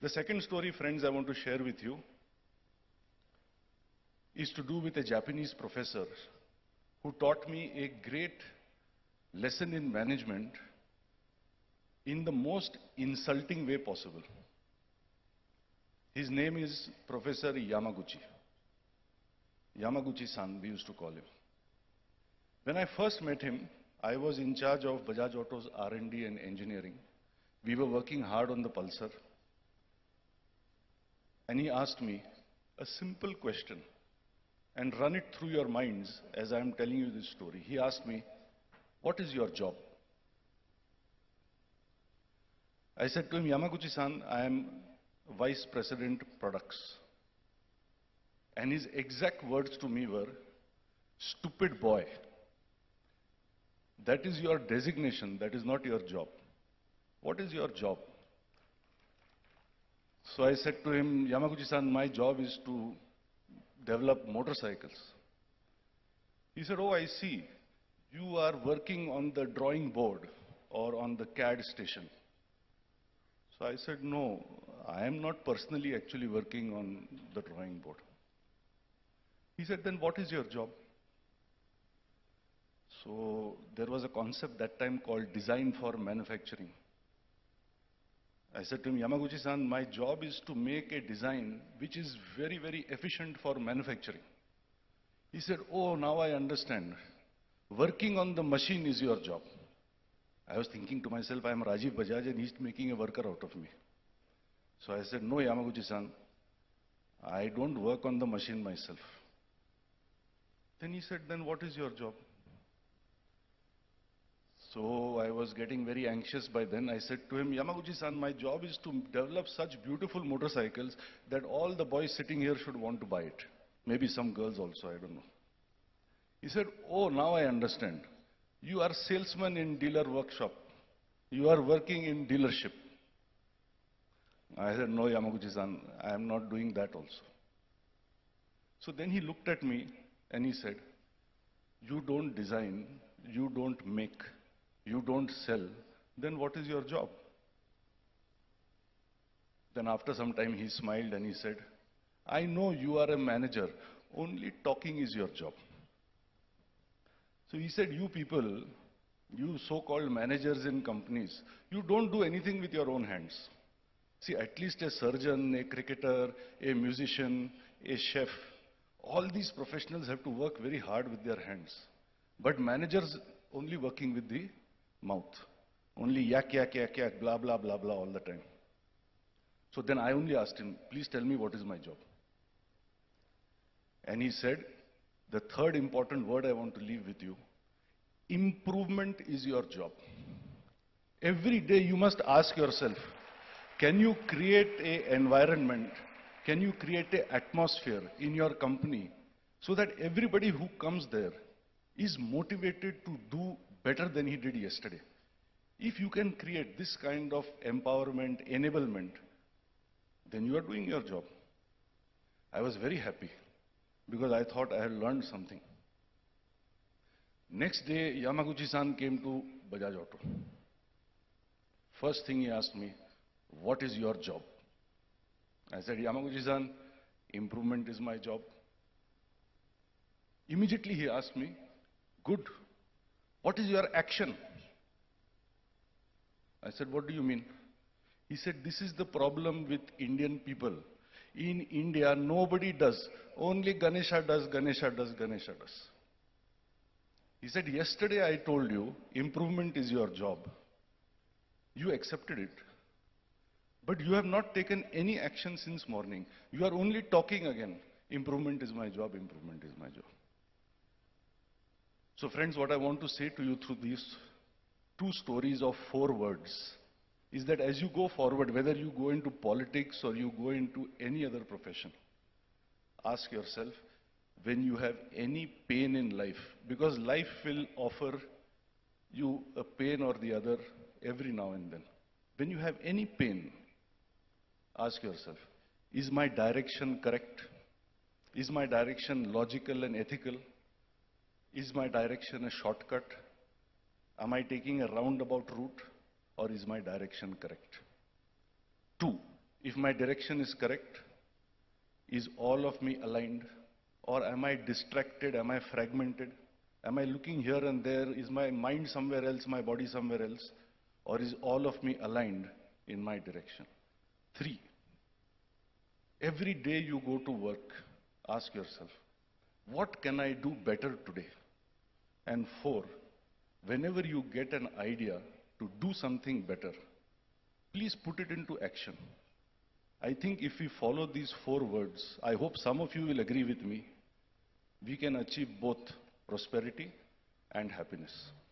The second story, friends, I want to share with you is to do with a Japanese professor who taught me a great lesson in management in the most insulting way possible. His name is Professor Yamaguchi. Yamaguchi-san, we used to call him. When I first met him, I was in charge of Bajaj Auto's R&D and engineering. We were working hard on the Pulsar. And he asked me a simple question, and run it through your minds as I am telling you this story. He asked me, "What is your job?" I said to him, "Yamaguchi-san, I am Vice President Products." And his exact words to me were, "Stupid boy, that is your designation, that is not your job. What is your job?" So I said to him, "Yamaguchi-san, my job is to develop motorcycles." He said, "Oh, I see. You are working on the drawing board or on the CAD station." So I said, "No, I am not personally actually working on the drawing board." He said, "Then what is your job?" So there was a concept that time called design for manufacturing. I said to him, "Yamaguchi-san, my job is to make a design which is very, very efficient for manufacturing." He said, "Oh, now I understand. Working on the machine is your job." I was thinking to myself, I am Rajiv Bajaj and he's making a worker out of me. So I said, "No, Yamaguchi-san, I don't work on the machine myself." Then he said, "Then what is your job?" So I was getting very anxious by then. I said to him, "Yamaguchi-san, my job is to develop such beautiful motorcycles that all the boys sitting here should want to buy it. Maybe some girls also, I don't know." He said, "Oh, now I understand. You are salesman in dealer workshop. You are working in dealership." I said, "No, Yamaguchi-san, I am not doing that also." So then he looked at me and he said, "You don't design, you don't make, you don't sell, then what is your job?" Then after some time he smiled and he said, "I know you are a manager, only talking is your job." So he said, "You people, you so-called managers in companies, you don't do anything with your own hands. See, at least a surgeon, a cricketer, a musician, a chef, all these professionals have to work very hard with their hands. But managers only working with the mouth. Only yak, yak, yak, yak, blah, blah, blah, blah all the time." So then I only asked him, "Please tell me what is my job?" And he said, "The third important word I want to leave with you, improvement is your job. Every day you must ask yourself, can you create an environment, can you create an atmosphere in your company so that everybody who comes there is motivated to do better than he did yesterday? If you can create this kind of empowerment, enablement, then you are doing your job." I was very happy because I thought I had learned something. Next day, Yamaguchi-san came to Bajaj Auto. First thing he asked me, "What is your job?" I said, "Yamaguchi-san, improvement is my job." Immediately he asked me, "Good. What is your action?" I said, "What do you mean?" He said, "This is the problem with Indian people. In India, nobody does. Only Ganesha does, Ganesha does, Ganesha does." He said, "Yesterday I told you improvement is your job. You accepted it. But you have not taken any action since morning. You are only talking again. Improvement is my job, improvement is my job." So friends, what I want to say to you through these two stories of 4 words is that as you go forward, whether you go into politics or you go into any other profession, ask yourself, when you have any pain in life, because life will offer you a pain or the other every now and then. When you have any pain, ask yourself, is my direction correct? Is my direction logical and ethical? Is my direction a shortcut? Am I taking a roundabout route, or is my direction correct? 2, If my direction is correct, is all of me aligned? Or am I distracted? Am I fragmented? Am I looking here and there? Is my mind somewhere else, my body somewhere else? Or is all of me aligned in my direction? 3, every day you go to work, ask yourself, what can I do better today? And 4, whenever you get an idea to do something better, please put it into action. I think if we follow these 4 words, I hope some of you will agree with me, we can achieve both prosperity and happiness.